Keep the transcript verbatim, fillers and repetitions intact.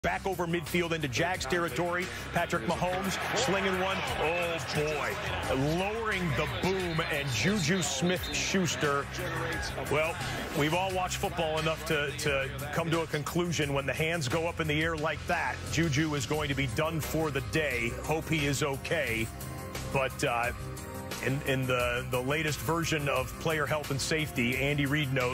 Back over midfield into Jags territory. Patrick Mahomes slinging one. Oh, boy. Lowering the boom, and JuJu Smith-Schuster. Well, we've all watched football enough to, to come to a conclusion when the hands go up in the air like that. JuJu is going to be done for the day. Hope he is okay. But uh, in, in the, the latest version of player health and safety, Andy Reid knows.